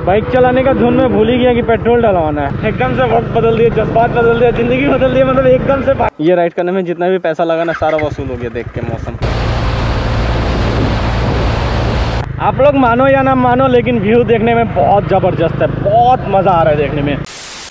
Bike चलाने का धुन में भूल ही गया कि पेट्रोल डलवाना है। एकदम से वक्त बदल दिया, जज्बात बदल दिया, जिंदगी बदल दी, मतलब एकदम से। ये राइड करने में जितना भी पैसा लगा ना सारा वसूल हो गया देख के मौसम। आप लोग मानो या ना मानो लेकिन व्यू देखने में बहुत जबरदस्त है, बहुत मजा आ रहा है देखने में।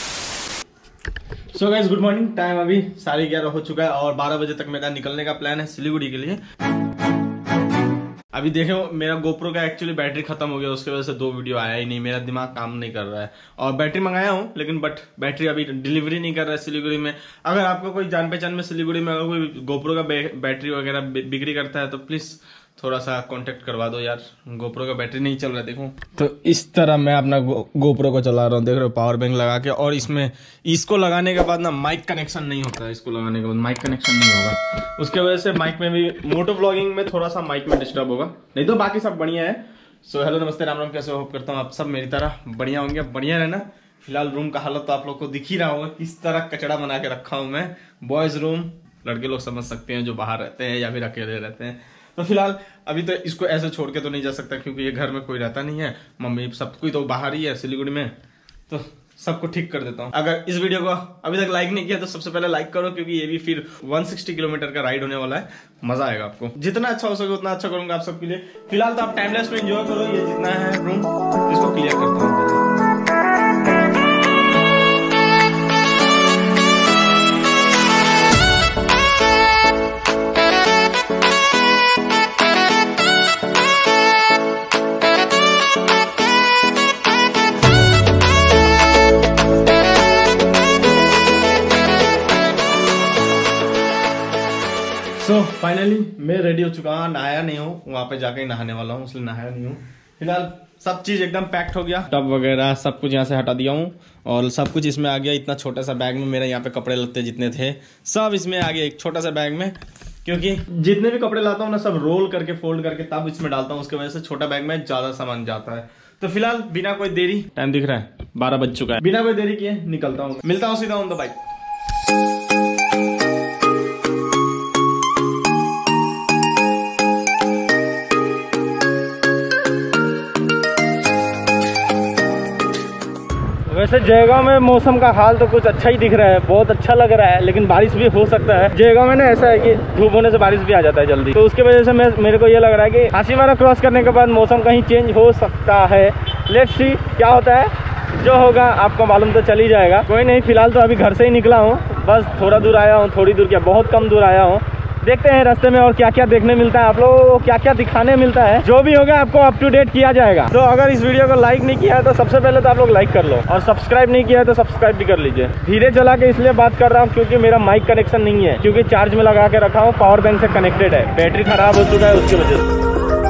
So guys good morning. Time अभी 11:30 हो चुका है और 12 बजे तक मेरा निकलने का प्लान है सिलीगुड़ी के लिए। अभी देखो मेरा गोप्रो का एक्चुअली बैटरी खत्म हो गया, उसकी वजह से 2 वीडियो आया ही नहीं, मेरा दिमाग काम नहीं कर रहा है। और बैटरी मंगाया हूँ लेकिन बैटरी अभी डिलीवरी नहीं कर रहा है सिलीगुड़ी में। अगर आपको कोई जान पहचान में सिलीगुड़ी में अगर कोई गोप्रो का बैटरी वगैरह बिक्री करता है तो प्लीज थोड़ा सा कांटेक्ट करवा दो यार, गोप्रो का बैटरी नहीं चल रहा है। देखो तो इस तरह मैं अपना गोप्रो को चला रहा हूँ, देख रहे हो, पावर बैंक लगा के। और इसमें इसको लगाने के बाद ना माइक कनेक्शन नहीं होता है, इसको लगाने के बाद माइक कनेक्शन नहीं होगा, उसके वजह से माइक में भी मोटो व्लॉगिंग में थोड़ा सा माइक में डिस्टर्ब होगा, नहीं तो बाकी सब बढ़िया है। सो हेलो नमस्ते राम राम, कैसे होप करता हूँ आप सब मेरी तरह बढ़िया होंगे, बढ़िया रहना। फिलहाल रूम का हालत तो आप लोग को दिख ही रहा होगा, किस तरह कचड़ा बना के रखा हूँ मैं। बॉयज रूम लड़के लोग समझ सकते हैं जो बाहर रहते हैं या फिर अकेले रहते हैं। तो फिलहाल अभी तो इसको ऐसे छोड़ के तो नहीं जा सकता क्योंकि ये घर में कोई रहता नहीं है, मम्मी सब कोई तो बाहर ही है सिलीगुड़ी में, तो सबको ठीक कर देता हूँ। अगर इस वीडियो को अभी तक लाइक नहीं किया तो सबसे पहले लाइक करो क्योंकि ये भी फिर 160 किलोमीटर का राइड होने वाला है, मजा आएगा आपको। जितना अच्छा हो सके उतना अच्छा करूंगा आप सबके लिए। फिलहाल तो आप टाइमलेस में एंजॉय करो, ये जितना है रूम इसको क्लियर करता हूँ। तो फाइनली मैं रेडी हो चुका हूँ, नहाया नहीं हूँ, वहां पे जाके नहाने वाला हूँ, इसलिए नहाया नहीं हूँ। फिलहाल सब चीज एकदम पैक्ड हो गया, टब वगैरह सब कुछ यहाँ से हटा दिया हूँ और सब कुछ इसमें आ गया। इतना छोटा सा बैग में मेरे यहाँ पे कपड़े लत्ते जितने थे सब इसमें आ गया, एक छोटा सा बैग में, क्योंकि जितने भी कपड़े लाता हूँ ना सब रोल करके फोल्ड करके तब इसमें डालता हूँ, उसकी वजह से छोटा बैग में ज्यादा सामान जाता है। तो फिलहाल बिना कोई देरी, टाइम दिख रहा है 12 बज चुका है, बिना कोई देरी किए निकलता हूँ, मिलता हूँ सीधा ऑन द बाइक। वैसे जयगांव में मौसम का हाल तो कुछ अच्छा ही दिख रहा है, बहुत अच्छा लग रहा है, लेकिन बारिश भी हो सकता है। जयगांव में ना ऐसा है कि धूप होने से बारिश भी आ जाता है जल्दी, तो उसकी वजह से मेरे को ये लग रहा है कि हासीमारा क्रॉस करने के बाद मौसम कहीं चेंज हो सकता है। लेट्स सी क्या होता है, जो होगा आपको मालूम तो चल ही जाएगा। कोई नहीं, फिलहाल तो अभी घर से ही निकला हूँ, बस थोड़ा दूर आया हूँ, थोड़ी दूर क्या बहुत कम दूर आया हूँ। देखते हैं रास्ते में और क्या क्या देखने मिलता है, आप लोगों को क्या क्या दिखाने मिलता है, जो भी होगा आपको अप टू डेट किया जाएगा। तो अगर इस वीडियो को लाइक नहीं किया है तो सबसे पहले तो आप लोग लाइक कर लो, और सब्सक्राइब नहीं किया है तो सब्सक्राइब भी कर लीजिए। धीरे चला के इसलिए बात कर रहा हूँ क्योंकि मेरा माइक कनेक्शन नहीं है, क्योंकि चार्ज में लगा के रखा हूँ, पावर बैंक से कनेक्टेड है, बैटरी खराब हो चुका है उसकी वजह से।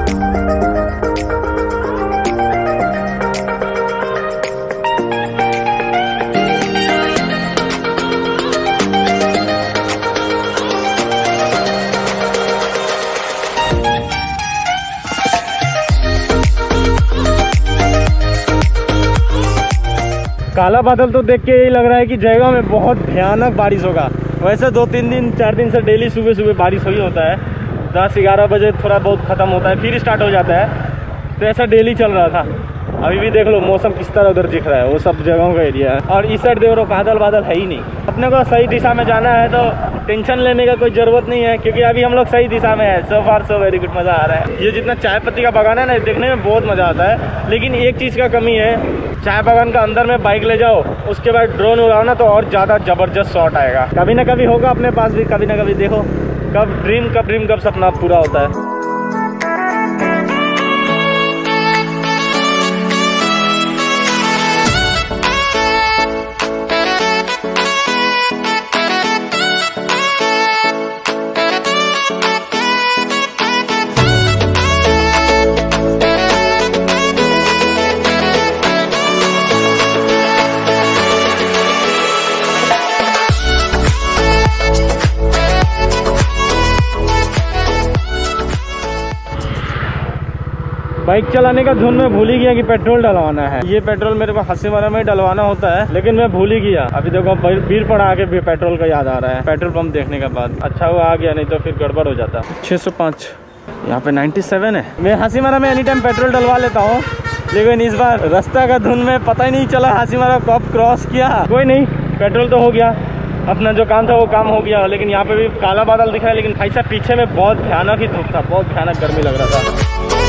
काला बादल तो देख के यही लग रहा है कि जयगांव में बहुत भयानक बारिश होगा। वैसे 2-3 दिन 4 दिन से डेली सुबह सुबह बारिश ही होता है, 10-11 बजे थोड़ा बहुत ख़त्म होता है फिर स्टार्ट हो जाता है, तो ऐसा डेली चल रहा था। अभी भी देख लो मौसम किस तरह उधर दिख रहा है, वो सब जगहों का एरिया है। और इस साइड देख लो बादल है ही नहीं। अपने को सही दिशा में जाना है तो टेंशन लेने का कोई ज़रूरत नहीं है, क्योंकि अभी हम लोग सही दिशा में है। सो फार सो वेरी गुड, मज़ा आ रहा है। ये जितना चाय पत्ती का बागान है ना, देखने में बहुत मज़ा आता है, लेकिन एक चीज़ का कमी है, चाय बागान का अंदर में बाइक ले जाओ उसके बाद ड्रोन उड़ाओ ना तो और ज़्यादा ज़बरदस्त शॉट आएगा। कभी ना कभी होगा अपने पास भी, कभी ना कभी देखो कब ड्रीम कब सपना पूरा होता है। बाइक चलाने का धुन में भूल ही गया कि पेट्रोल डलवाना है। ये पेट्रोल मेरे को हासीमारा में डलवाना होता है, लेकिन मैं भूल ही गया। अभी देखो बीरपड़ा आके भी पेट्रोल का याद आ रहा है, पेट्रोल पंप देखने के बाद। अच्छा हुआ आ गया, नहीं तो फिर गड़बड़ हो जाता। 605 यहाँ पे 97 है। मैं हासीमारा में एनी टाइम पेट्रोल डलवा लेता हूँ, लेकिन इस बार रास्ता का धुन में पता ही नहीं चला हासीमारा कब क्रॉस किया। कोई नहीं, पेट्रोल तो हो गया, अपना जो काम था वो काम हो गया। लेकिन यहाँ पे भी काला बादल दिख रहा है, लेकिन भाई साहब पीछे में बहुत भयानक ही धूप था, बहुत भयानक गर्मी लग रहा था।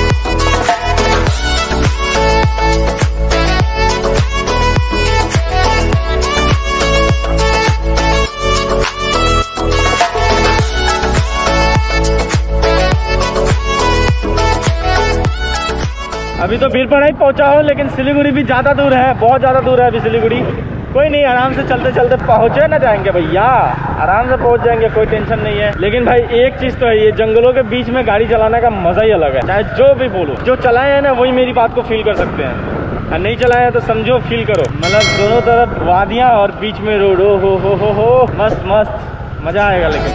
अभी तो बीरपड़ा ही पहुंचा हूँ, लेकिन सिलीगुड़ी भी ज़्यादा दूर है, बहुत ज़्यादा दूर है अभी सिलीगुड़ी। कोई नहीं, आराम से चलते चलते पहुँचे ना जाएंगे भैया, आराम से पहुँच जाएंगे, कोई टेंशन नहीं है। लेकिन भाई एक चीज़ तो है, ये जंगलों के बीच में गाड़ी चलाने का मज़ा ही अलग है। चाहे जो भी बोलो, जो चलाए हैं ना वही मेरी बात को फील कर सकते हैं, और नहीं चलाए हैं तो समझो फील करो। मतलब दोनों तरफ वादियाँ और बीच में रोड, ओ हो मस्त मस्त मज़ा आएगा। लेकिन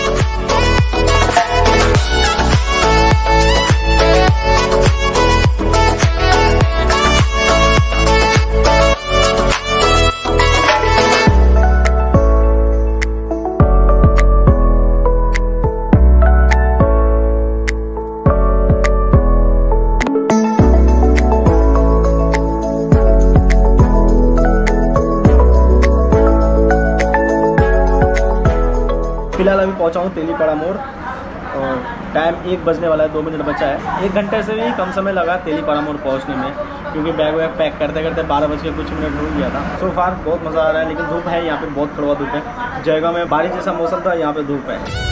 फिलहाल अभी पहुंचा हूँ तेलीपाड़ा मोड़ और टाइम 1 बजने वाला है, 2 मिनट बचा है। 1 घंटे से भी कम समय लगा तेलीपाड़ा मोड़ पहुंचने में, क्योंकि बैग वैग पैक करते करते 12 बज के कुछ मिनट हो गया था। सो फार बहुत मज़ा आ रहा है, लेकिन धूप है यहाँ पे, बहुत कड़वा धूप है। जगह में बारिश जैसा मौसम था, यहाँ पे धूप है।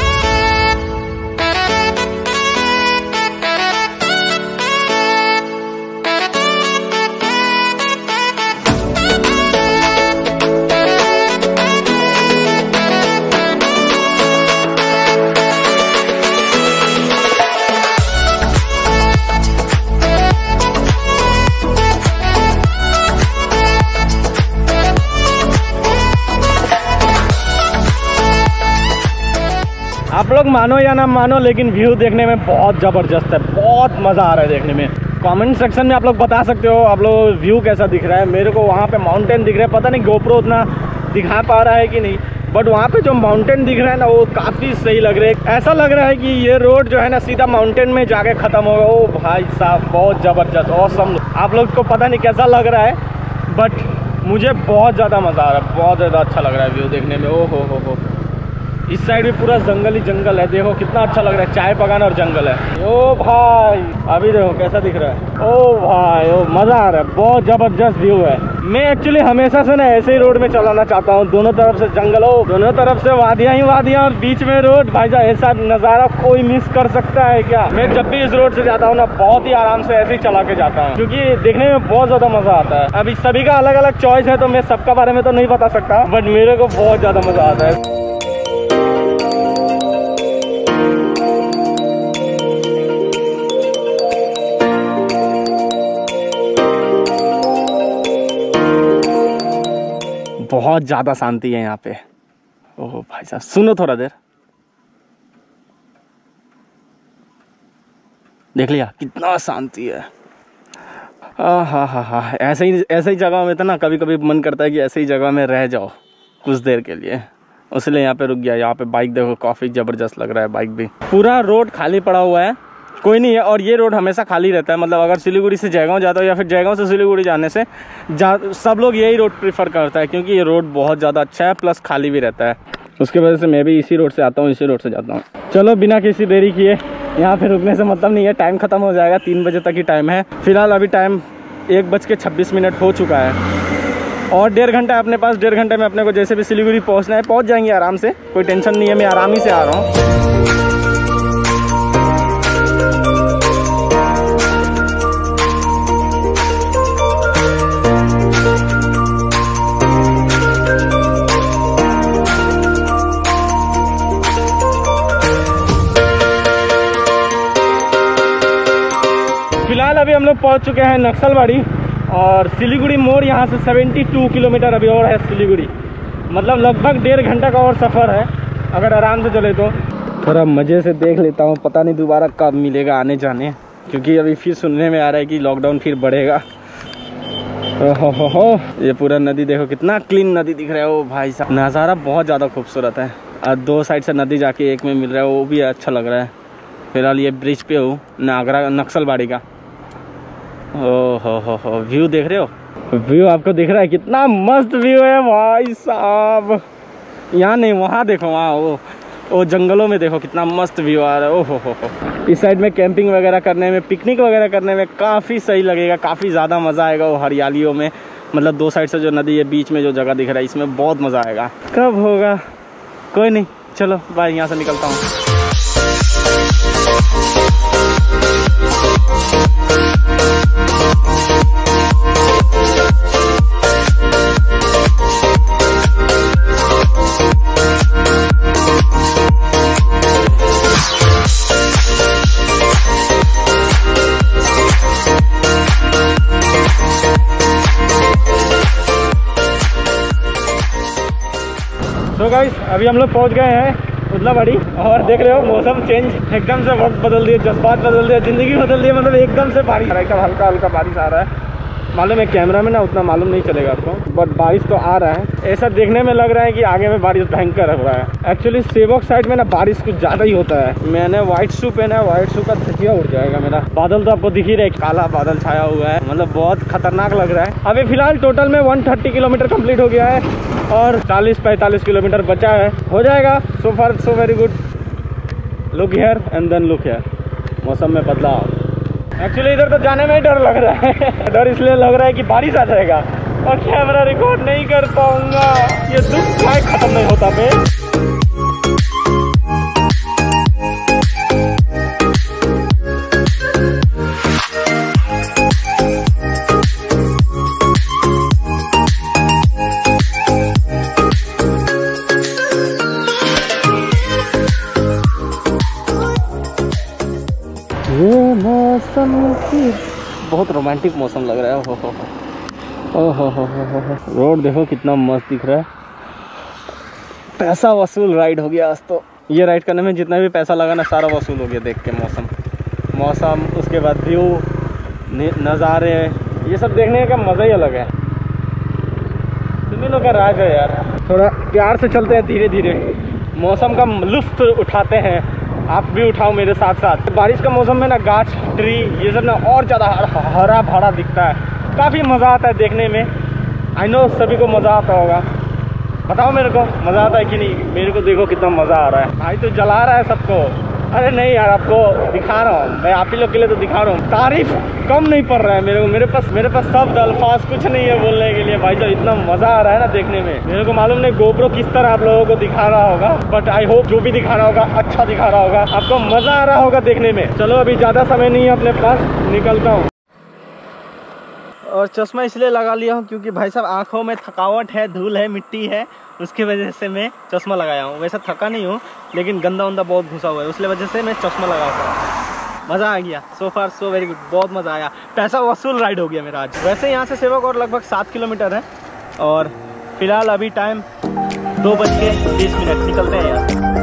आप लोग मानो या ना मानो, लेकिन व्यू देखने में बहुत ज़बरदस्त है, बहुत मज़ा आ रहा है देखने में। कमेंट सेक्शन में आप लोग बता सकते हो आप लोग व्यू कैसा दिख रहा है। मेरे को वहाँ पे माउंटेन दिख रहा है, पता नहीं गोप्रो उतना दिखा पा रहा है कि नहीं, बट वहाँ पे जो माउंटेन दिख रहा है ना वो काफ़ी सही लग रहा है। ऐसा लग रहा है कि ये रोड जो है ना सीधा माउंटेन में जाके ख़त्म होगा। ओ भाई साहब बहुत ज़बरदस्त, ऑसम। आप लोग को पता नहीं कैसा लग रहा है, बट मुझे बहुत ज़्यादा मज़ा आ रहा है, बहुत ज़्यादा अच्छा लग रहा है व्यू देखने में। ओ हो। इस साइड भी पूरा जंगल ही जंगल है, देखो कितना अच्छा लग रहा है, चाय बगान और जंगल है। ओ भाई अभी देखो कैसा दिख रहा है। ओ भाई ओ मज़ा आ रहा है, बहुत ज़बरदस्त व्यू है। मैं एक्चुअली हमेशा से ना ऐसे ही रोड में चलाना चाहता हूँ, दोनों तरफ से जंगल हो, दोनों तरफ से वादियाँ ही वादियाँ और बीच में रोड। भाई साहब ऐसा नज़ारा कोई मिस कर सकता है क्या? मैं जब भी इस रोड से जाता हूँ ना बहुत ही आराम से ऐसे ही चला के जाता हूँ, क्योंकि देखने में बहुत ज़्यादा मज़ा आता है। अभी सभी का अलग अलग चॉइस है, तो मैं सबका बारे में तो नहीं बता सकता, बट मेरे को बहुत ज़्यादा मज़ा आता है। बहुत ज़्यादा शांति है यहाँ पे। ओह भाई साहब सुनो थोड़ा देर, देख लिया कितना शांति है। हा ऐसे ही जगह में तो ना कभी कभी मन करता है कि ऐसे ही जगह में रह जाओ कुछ देर के लिए, इसलिए यहाँ पे रुक गया। यहाँ पे बाइक देखो काफ़ी ज़बरदस्त लग रहा है, बाइक भी। पूरा रोड खाली पड़ा हुआ है, कोई नहीं है। और ये रोड हमेशा खाली रहता है, मतलब अगर सिलीगुड़ी से जयगांव जाता हो या फिर जयगांव से सिलीगुड़ी जाने से सब लोग यही रोड प्रीफर करता है, क्योंकि ये रोड बहुत ज़्यादा अच्छा है, प्लस खाली भी रहता है। उसके वजह से मैं भी इसी रोड से आता हूँ, इसी रोड से जाता हूँ। चलो बिना किसी देरी किए, यहाँ पे रुकने से मतलब नहीं है, टाइम ख़त्म हो जाएगा, 3 बजे तक ही टाइम है। फिलहाल अभी टाइम 1:26 हो चुका है और 1.5 घंटा अपने पास। 1.5 घंटे में अपने को जैसे भी सिलीगुड़ी पहुँचना है, पहुँच जाएंगे आराम से, कोई टेंशन नहीं है। मैं आराम ही से आ रहा हूँ। फिलहाल अभी हम लोग पहुंच चुके हैं नक्सलबाड़ी, और सिलीगुड़ी मोड़ यहाँ से 72 किलोमीटर अभी और है सिलीगुड़ी, मतलब लगभग 1.5 घंटा का और सफ़र है अगर आराम से चले तो। थोड़ा मज़े से देख लेता हूँ, पता नहीं दोबारा कब मिलेगा आने जाने, क्योंकि अभी फिर सुनने में आ रहा है कि लॉकडाउन फिर बढ़ेगा। हो ये पूरा नदी देखो कितना क्लीन नदी दिख रहा है। ओ भाई साहब नज़ारा बहुत ज़्यादा खूबसूरत है, और 2 साइड से नदी जाके एक में मिल रहा है, वो भी अच्छा लग रहा है। फिलहाल ये ब्रिज पे हूँ नागरा नक्सलबाड़ी का। हो व्यू देख रहे हो? व्यू आपको दिख रहा है? कितना मस्त व्यू है भाई साहब। यहाँ नहीं, वहाँ देखो, वहाँ वो जंगलों में देखो कितना मस्त व्यू आ रहा है। ओहो हो। इस साइड में कैंपिंग वगैरह करने में, पिकनिक वगैरह करने में काफ़ी सही लगेगा, काफ़ी ज़्यादा मज़ा आएगा वो हरियालियों में। मतलब दो साइड से जो नदी है, बीच में जो जगह दिख रहा है, इसमें बहुत मज़ा आएगा। कब होगा कोई नहीं, चलो बाय, यहाँ से निकलता हूँ। तो गाइस अभी हम लोग पहुंच गए हैं उदलाबाड़ी, और देख रहे हो मौसम चेंज एकदम से, वक्त बदल दिए, जज्बात बदल दिए, ज़िंदगी बदल दी। मतलब एकदम से बारिश आ रहा है, एकदम हल्का हल्का बारिश आ रहा है। मालूम है कैमरा में ना उतना मालूम नहीं चलेगा आपको, बट बारिश तो आ रहा है। ऐसा देखने में लग रहा है कि आगे में बारिश भयंकर हो रहा है। एक्चुअली सेवक साइड में ना बारिश कुछ ज़्यादा ही होता है। मैंने व्हाइट शू पहना है, व्हाइट शू का धजिया उड़ जाएगा मेरा। बादल तो आपको दिख ही रहे, काला बादल छाया हुआ है, मतलब बहुत खतरनाक लग रहा है। अभी फिलहाल टोटल में 130 किलोमीटर कम्प्लीट हो गया है और 40-45 किलोमीटर बचा है, हो जाएगा। So far so very good. Look here and then look here, मौसम में बदलाव। एक्चुअली इधर तो जाने में ही डर लग रहा है। डर इसलिए लग रहा है कि बारिश आ जाएगा और कैमरा रिकॉर्ड नहीं कर पाऊंगा। ये दुख क्या खत्म नहीं होता बे। ये मौसम की बहुत रोमांटिक मौसम लग रहा है। हो। रोड देखो कितना मस्त दिख रहा है। पैसा वसूल राइड हो गया आज तो। ये राइड करने में जितना भी पैसा लगा ना, सारा वसूल हो गया। देख के मौसम उसके बाद व्यू, नज़ारे, ये सब देखने का मज़ा ही अलग है। तुम्हें लोग का राज है यार। थोड़ा प्यार से चलते हैं, धीरे धीरे मौसम का लुत्फ उठाते हैं। आप भी उठाओ मेरे साथ साथ। बारिश का मौसम में ना गाछ, ट्री, ये सब ना और ज़्यादा हरा भरा दिखता है। काफ़ी मज़ा आता है देखने में। आई नो सभी को मज़ा आता होगा। बताओ मेरे को मज़ा आता है कि नहीं? मेरे को देखो कितना मज़ा आ रहा है। भाई तो जला रहा है सबको। अरे नहीं यार, आपको दिखा रहा हूँ मैं, आप ही लोग के लिए तो दिखा रहा हूँ। तारीफ कम नहीं पड़ रहा है मेरे को। मेरे पास शब्द अल्फाज कुछ नहीं है बोलने के लिए। भाई साहब इतना मज़ा आ रहा है ना देखने में। मेरे को मालूम नहीं गोप्रो किस तरह आप लोगों को दिखा रहा होगा, बट आई होप जो भी दिखा रहा होगा अच्छा दिखा रहा होगा, आपको मज़ा आ रहा होगा देखने में। चलो अभी ज़्यादा समय नहीं है अपने पास, निकलता हूँ। और चश्मा इसलिए लगा लिया हूँ क्योंकि भाई साहब आँखों में थकावट है, धूल है, मिट्टी है, उसकी वजह से मैं चश्मा लगाया हूँ। वैसे थका नहीं हूँ, लेकिन गंदा उंदा बहुत घुसा हुआ है, उसकी वजह से मैं चश्मा लगाया था। मज़ा आ गया। सो फार सो वेरी गुड, बहुत मज़ा आया। पैसा वसूल राइड हो गया मेरा आज। वैसे यहाँ से सेवक और लगभग 7 किलोमीटर है और फिलहाल अभी टाइम 2:20 निकलते हैं यहाँ से।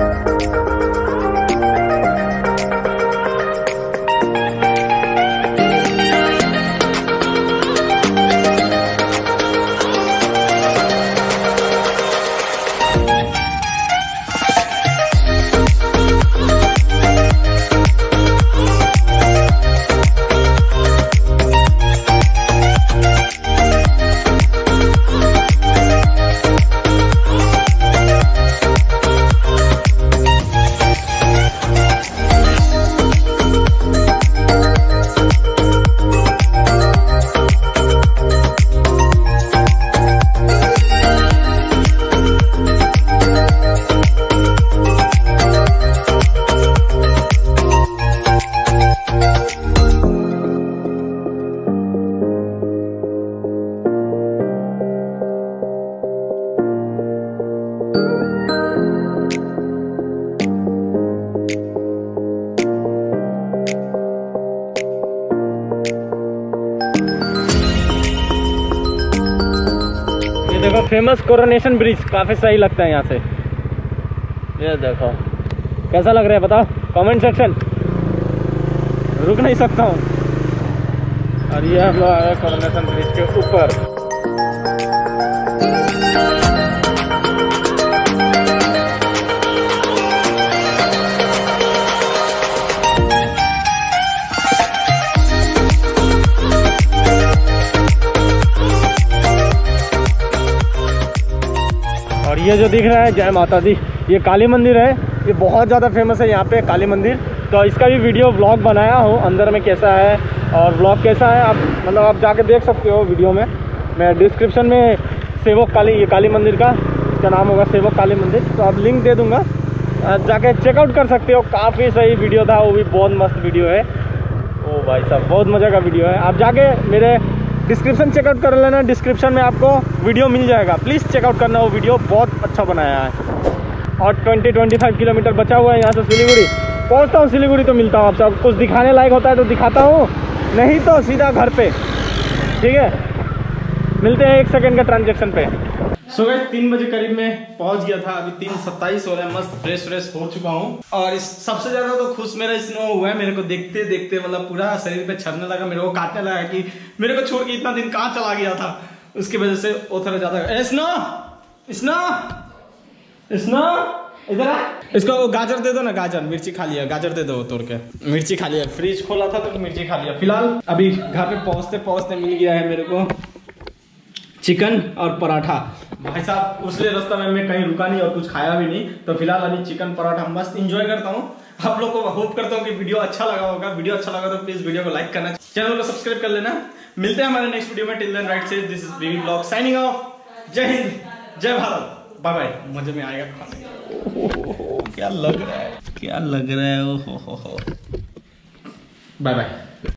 देखो फेमस कोरोनेशन ब्रिज, काफ़ी सही लगता है यहाँ से। ये देखो कैसा लग रहा है बताओ कमेंट सेक्शन। रुक नहीं सकता हूँ। और ये हम लोग आ गए कोरोनेशन ब्रिज के ऊपर। ये जो दिख रहा है जय माता दी, ये काली मंदिर है। ये बहुत ज़्यादा फेमस है यहाँ पे काली मंदिर। तो इसका भी वीडियो ब्लॉग बनाया हूँ, अंदर में कैसा है और ब्लॉग कैसा है आप मतलब आप जाके देख सकते हो वीडियो में। मैं डिस्क्रिप्शन में सेवक काली, ये काली मंदिर का इसका नाम होगा सेवक काली मंदिर, तो आप लिंक दे दूँगा, जाके चेकआउट कर सकते हो। काफ़ी सही वीडियो था वो भी, बहुत मस्त वीडियो है। ओ भाई साहब बहुत मज़ा का वीडियो है। आप जाके मेरे डिस्क्रिप्शन चेकआउट कर लेना, डिस्क्रिप्शन में आपको वीडियो मिल जाएगा, प्लीज़ चेकआउट करना, वो वीडियो बहुत अच्छा बनाया है। और 20-25 किलोमीटर बचा हुआ है यहाँ से सिलीगुड़ी। पहुँचता हूँ सिलीगुड़ी तो मिलता हूँ आपसे। अब कुछ दिखाने लायक होता है तो दिखाता हूँ, नहीं तो सीधा घर पे, ठीक है। मिलते हैं 1 सेकंड का ट्रांजेक्शन पे। सो गाइस 3 बजे करीब में पहुंच गया था, अभी 3:27 हो रहा है, मस्त फ्रेश हो चुका हूँ। और इस सबसे ज्यादा तो खुश मेरा स्नो हुआ है, मेरे को देखते देखते मतलब पूरा शरीर पे छरने लगा, मेरे को काटने लगा कि मेरे को छोड़ के इतना दिन कहाँ चला गया था। उसकी वजह से वो थोड़ा ज्यादा स्नो इधर आ, इसको वो गाजर दे दो ना, गाजर मिर्ची खा लिया, गाजर दे दो तोड़ के, मिर्ची खा लिया। फ्रिज खोला था तो मिर्ची खा लिया। फिलहाल अभी घर पे पहुंचते मिल गया है मेरे को चिकन और पराठा। भाई साहब उसले रास्ता में मैं कहीं रुका नहीं और कुछ खाया भी नहीं, तो फिलहाल अभी चिकन पराठा मस्त इंजॉय करता हूँ। आप लोग को होप करता हूँ कि वीडियो अच्छा लगा होगा। वीडियो अच्छा लगा तो प्लीज वीडियो को लाइक करना, चैनल को सब्सक्राइब कर लेना। मिलते हैं हमारे नेक्स्ट वीडियो में। टिल देन राइट से this is BV blog signing off. जय हिंद, जय भारत, बाय बाय। मजे में आएगा खाने। क्या लग रहा है, क्या लग रहा है, ओ हो, बाय बाय।